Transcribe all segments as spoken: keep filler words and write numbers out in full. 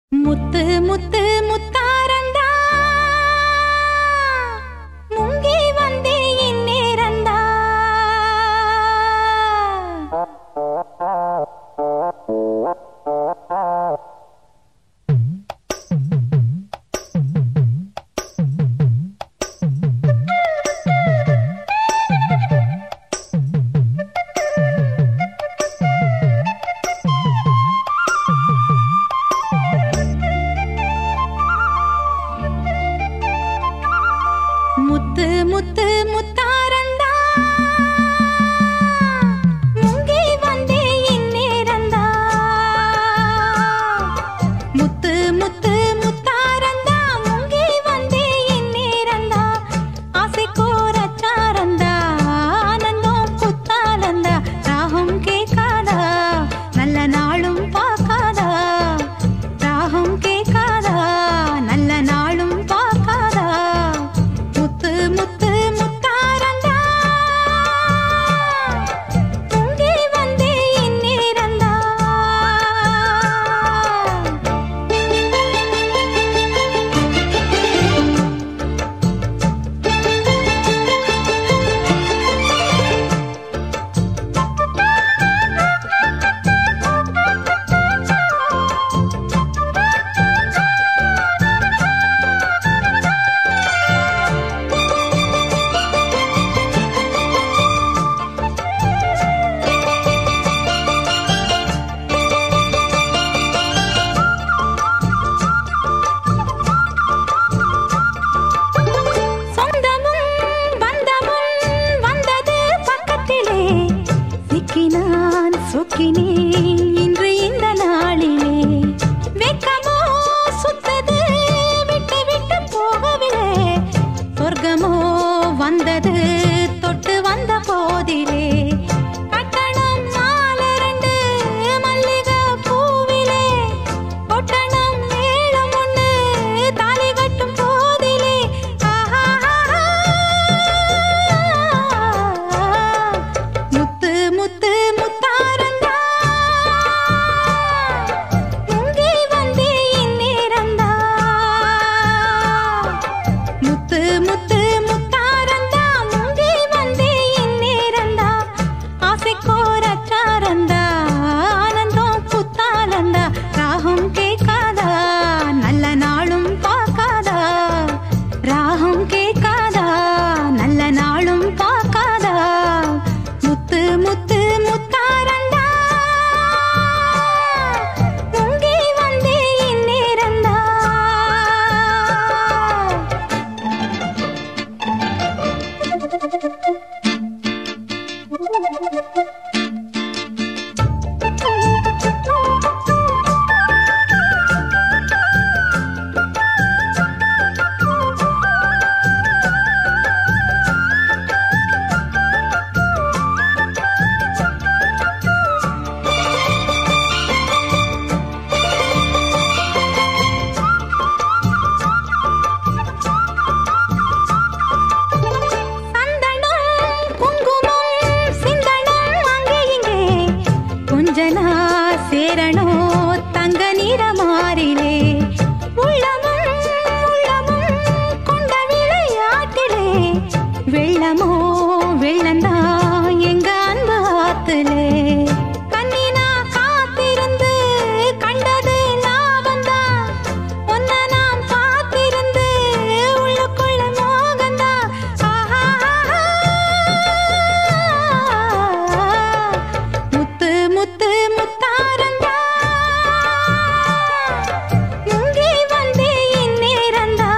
முத்து முத்து முத்தாரந்தா முங்கி வந்தே இந்நேரந்தா முத்து முத்து முத்தாரந்தா முங்கி வந்தே இந்நேரந்தா முத்து முத்து முத்தாரந்தா முங்கி வந்தே இந்நேரந்தா ஆசை கோரச்சாரந்தா ஆனந்தம் குத்தாலந்தா ராகம் கேட்காதா நல்ல நாளும் பார்க்காதா ராகம் கேட்காதா நல்ல நாளும் பார்க்காதா முத்து முத்து முத்தாரந்தா முங்கி வந்தே இந்நேரந்தா நான் சொக்கினேன் இன்று இந்த நாளிலே வெக்கமோ சுத்தது விட்டு விட்டு போகவில்லை சொர்க்கமோ வந்தது தொட்டு வந்த போதிலே கட்டணம் நாலரண்டு மல்லிகை பூவிலே பொட்டணம் மேளம் ஒண்ணு தாலி கட்டும் போதிலே முத்து முத்து முத்தாரந்தா முங்கி வந்தே இந்நேரந்தா முத்து முத்து முத்தாரந்தா முங்கி வந்தே இந்நேரந்தா ஆசை கோரச்சாரந்தா ஆனந்தம் குத்தாலந்தா ராகம் கேட்காதா நல்ல நாளும் பார்க்காதா ராகம் கேட்காதா நல்ல நாளும் பார்க்காதா முத்து முத்து முத்தாரந்தா முங்கி வந்தே இந்நேரந்தா கொஞ்சனா சேரணோ தங்க நிறமாறிலே உள்ளமும் உள்ளமும் கொண்ட விளையாட்டிலே வெள்ளமோ வெள்ளந்தா எங்க அன்பு ஆத்திலே கண்ணினா காத்திருந்து கண்டது லாபந்தா ஒன்ன நாம் காத்திருந்து உள்ளுக்குள்ள மோகந்தா முத்து முத்து முத்தாரந்தா முங்கி வந்தே இந்நேரந்தா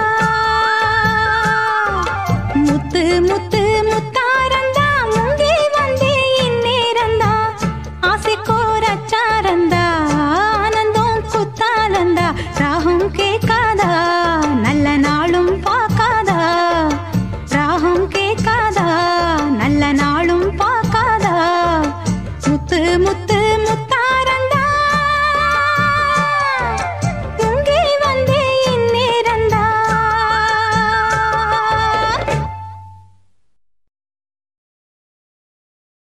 முத்து முத்து முத்தாரந்தா முங்கி வந்தே இந்நேரந்தா ஆசை கோரச்சாரந்தா ஆனந்தம் குத்தாலந்தா ராகம் கேட்காதா நல்ல நாளும் பார்க்காதா ராகம் கேட்காதா நல்ல நாளும் பார்க்காதா முத்து முத்து